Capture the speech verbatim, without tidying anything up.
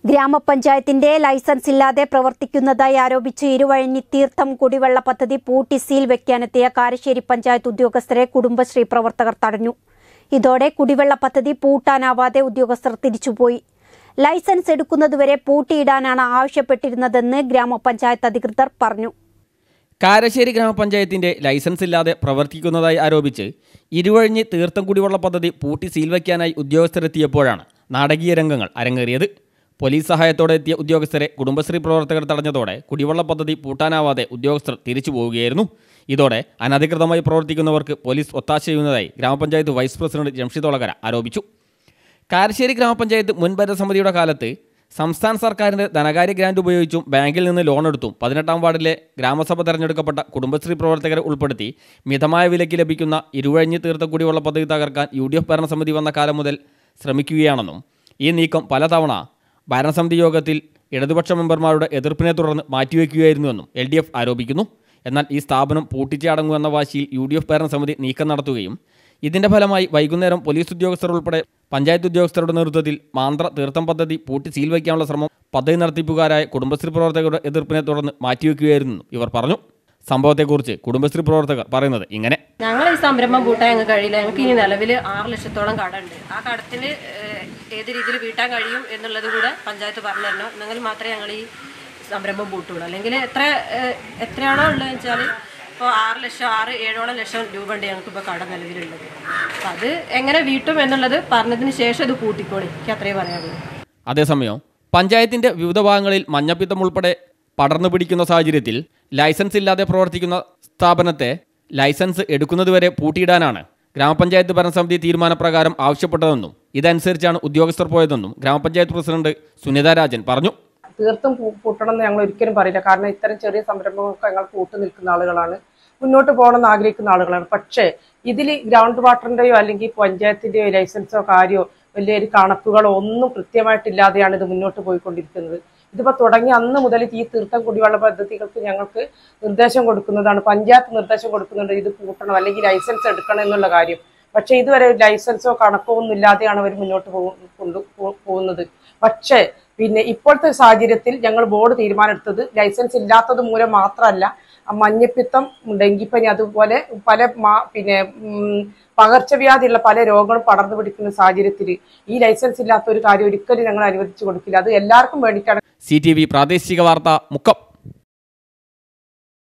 ഗ്രാമപഞ്ചായത്തിന്റെ ലൈസൻസ് ഇല്ലാതെ പ്രവർത്തിക്കുന്നതായി ആരോപിച്ച് ഇരുവഴിഞ്ഞി തീർത്ഥം കുടിവെള്ള പദ്ധതി പൂട്ടി സീൽ വെക്കാനെത്തിയ കാരശ്ശേരി പഞ്ചായത്ത് ഉദ്യോഗസ്ഥരെ കുടുംബശ്രീ പ്രവർത്തകർ തടഞ്ഞു. ഇതോടെ കുടിവെള്ള പദ്ധതി പൂട്ടാനാവാതെ ഉദ്യോഗസ്ഥർ തിരിച്ചുപോയി. ലൈസൻസ് എടുക്കുന്നതുവരെ പൂട്ടിയിടാനാണ് ആവശ്യപ്പെട്ടിരുന്നതെന്ന് ഗ്രാമപഞ്ചായത്ത് അധികൃതർ പറഞ്ഞു. കാരശ്ശേരി ഗ്രാമപഞ്ചായത്തിന്റെ ലൈസൻസ് ഇല്ലാതെ പ്രവർത്തിക്കുന്നതായി ആരോപിച്ച് ഇരുവഴിഞ്ഞി തീർത്ഥം കുടിവെള്ള പദ്ധതി പൂട്ടി സീൽ വയ്ക്കാനായി ഉദ്യോഗസ്ഥരെത്തിയപ്പോഴാണ് നാടകീയ രംഗങ്ങൾ അരങ്ങേറിയത്. പോലീസ് സഹായത്തോടെ എത്തിയ ഉദ്യോഗസ്ഥരെ കുടുംബശ്രീ പ്രവർത്തകർ തടഞ്ഞതോടെ കുടിവെള്ള പദ്ധതി പൂട്ടാനാവാതെ ഉദ്യോഗസ്ഥർ തിരിച്ചു പോവുകയായിരുന്നു. ഇതോടെ അനധികൃതമായി പ്രവർത്തിക്കുന്നവർക്ക് പോലീസ് ഒത്താശ ചെയ്യുന്നതായി ഗ്രാമപഞ്ചായത്ത് വൈസ് പ്രസിഡന്റ് ജംഷിദ് ഒളകര ആരോപിച്ചു. കാരശ്ശേരി ഗ്രാമപഞ്ചായത്ത് മുൻ ഭരണസമിതിയുടെ കാലത്ത് സംസ്ഥാന സർക്കാരിൻ്റെ ധനകാര്യ ഗ്രാന്റ് ഉപയോഗിച്ചും ബാങ്കിൽ നിന്ന് ലോൺ എടുത്തും പതിനെട്ടാം വാർഡിലെ ഗ്രാമസഭ തെരഞ്ഞെടുക്കപ്പെട്ട കുടുംബശ്രീ പ്രവർത്തകരെ ഉൾപ്പെടുത്തി മിതമായ വിലയ്ക്ക് ലഭിക്കുന്ന ഇരുവഴിഞ്ഞി തീർത്ഥ കുടിവെള്ള പദ്ധതി തകർക്കാൻ യു ഡി എഫ് ഭരണസമിതി വന്ന കാലം മുതൽ ശ്രമിക്കുകയാണെന്നും ഈ നീക്കം പലതവണ ഭരണസമിതി യോഗത്തിൽ ഇടതുപക്ഷ മെമ്പർമാരുടെ എതിർപ്പിനെ തുടർന്ന് മാറ്റിവെക്കുകയായിരുന്നുവെന്നും എൽ ഡി എഫ് ആരോപിക്കുന്നു. എന്നാൽ ഈ സ്ഥാപനം പൂട്ടിച്ചടങ്ങുമെന്ന വാശിയിൽ യു ഡി എഫ് ഭരണസമിതി നീക്കം നടത്തുകയും ഇതിന്റെ ഫലമായി വൈകുന്നേരം പോലീസ് ഉദ്യോഗസ്ഥർ ഉൾപ്പെടെ പഞ്ചായത്ത് ഉദ്യോഗസ്ഥരുടെ നേതൃത്വത്തിൽ മാന്ത്ര തീർത്ഥം പദ്ധതി പൂട്ടി സീൽ വയ്ക്കാനുള്ള ശ്രമം പദ്ധതി നടത്തിപ്പുകാരായ കുടുംബശ്രീ പ്രവർത്തകരുടെ എതിർപ്പിനെ തുടർന്ന് മാറ്റിവെക്കുകയായിരുന്നു ഇവർ പറഞ്ഞു. സംഭവത്തെക്കുറിച്ച് കുടുംബശ്രീ പ്രവർത്തകർ പറയുന്നത് ഇങ്ങനെ: ഞങ്ങൾ ഈ സംരംഭം പൂട്ടാൻ ഞങ്ങൾക്ക് കഴിയില്ല. ഞങ്ങൾക്ക് ഇനി നിലവിൽ ആറ് ലക്ഷത്തോളം കടമുണ്ട്. ആ കടത്തിന് ഏത് രീതിയിൽ വീട്ടാൻ കഴിയും എന്നുള്ളത് കൂടെ പഞ്ചായത്ത് പറഞ്ഞു തരണം. എന്നെങ്കിൽ മാത്രമേ ഞങ്ങൾ ഈ സംരംഭം പൂട്ടുള്ളൂ. അല്ലെങ്കിൽ എത്ര എത്രയാണോ ഉള്ളതെന്ന് വെച്ചാൽ ഇപ്പോൾ ആറ് ലക്ഷം ആറ് ഏഴോളം ലക്ഷം രൂപ ഉണ്ട് ഞങ്ങൾക്ക് ഇപ്പോൾ കട നിലവിലുള്ളത്. അപ്പം അത് എങ്ങനെ വീട്ടും എന്നുള്ളത് പറഞ്ഞതിന് ശേഷം ഇത് കൂട്ടിക്കോളി. എനിക്ക് അത്രേ പറയാനുള്ളൂ. അതേസമയം പഞ്ചായത്തിന്റെ വിവിധ ഭാഗങ്ങളിൽ മഞ്ഞപ്പിത്തം ഉൾപ്പെടെ പടർന്നു പിടിക്കുന്ന സാഹചര്യത്തിൽ ലൈസൻസ് ഇല്ലാതെ പ്രവർത്തിക്കുന്ന സ്ഥാപനത്തെ ലൈസൻസ് എടുക്കുന്നതുവരെ പൂട്ടിയിടാനാണ് ഗ്രാമപഞ്ചായത്ത് ഭരണസമിതി തീരുമാനപ്രകാരം ആവശ്യപ്പെട്ടതെന്നും ഇതനുസരിച്ചാണ് ഉദ്യോഗസ്ഥർ പോയതെന്നും ഗ്രാമപഞ്ചായത്ത് പ്രസിഡന്റ് സുനിത രാജൻ പറഞ്ഞു. തീർത്തും പൂട്ടണമെന്ന് ഞങ്ങൾ ഒരിക്കലും പറയില്ല. കാരണം ഇത്തരം ചെറിയ സംരംഭങ്ങൾക്ക് ഞങ്ങൾ കൂട്ടു നിൽക്കുന്ന ആളുകളാണ്, മുന്നോട്ട് പോകണമെന്ന് ആഗ്രഹിക്കുന്ന ആളുകളാണ്. പക്ഷേ ഇതിൽ ഗ്രൗണ്ട് വാട്ടറിന്റെയോ അല്ലെങ്കിൽ പഞ്ചായത്തിന്റെയോ ലൈസൻസോ കാര്യമോ വലിയൊരു കണക്കുകളോ ഒന്നും കൃത്യമായിട്ടില്ലാതെയാണ് ഇത് മുന്നോട്ട് പോയിക്കൊണ്ടിരിക്കുന്നത്. ഇതിപ്പോൾ തുടങ്ങി അന്ന് മുതൽ ഈ തീർത്ഥം കുടിവെള്ള പദ്ധതികൾക്ക് ഞങ്ങൾക്ക് നിർദ്ദേശം കൊടുക്കുന്നതാണ്, പഞ്ചായത്ത് നിർദ്ദേശം കൊടുക്കുന്നുണ്ട് ഇത് പൂട്ടണം അല്ലെങ്കിൽ ലൈസൻസ് എടുക്കണം എന്നുള്ള കാര്യം. പക്ഷേ ഇതുവരെ ലൈസൻസോ കണക്കോ ഒന്നും ഇല്ലാതെയാണ് അവർ മുന്നോട്ട് കൊണ്ടു പോകുന്നത്. പക്ഷേ പിന്നെ ഇപ്പോഴത്തെ സാഹചര്യത്തിൽ ഞങ്ങൾ ബോർഡ് തീരുമാനമെടുത്തത് ലൈസൻസ് ഇല്ലാത്തത് മൂലം മാത്രമല്ല, മഞ്ഞപ്പിത്തം, ഡെങ്കിപ്പനി, അതുപോലെ പല പിന്നെ പകർച്ചവ്യാധിയുള്ള പല രോഗങ്ങളും പടർന്നു പിടിക്കുന്ന സാഹചര്യത്തിൽ ഈ ലൈസൻസ് ഇല്ലാത്ത ഒരു കാര്യം ഒരിക്കലും ഞങ്ങൾ അനുവദിച്ചു കൊടുക്കില്ല. അത് എല്ലാവർക്കും വേണ്ടിയിട്ടാണ്. സി ടി വി പ്രാദേശിക വാർത്ത മുക്കം.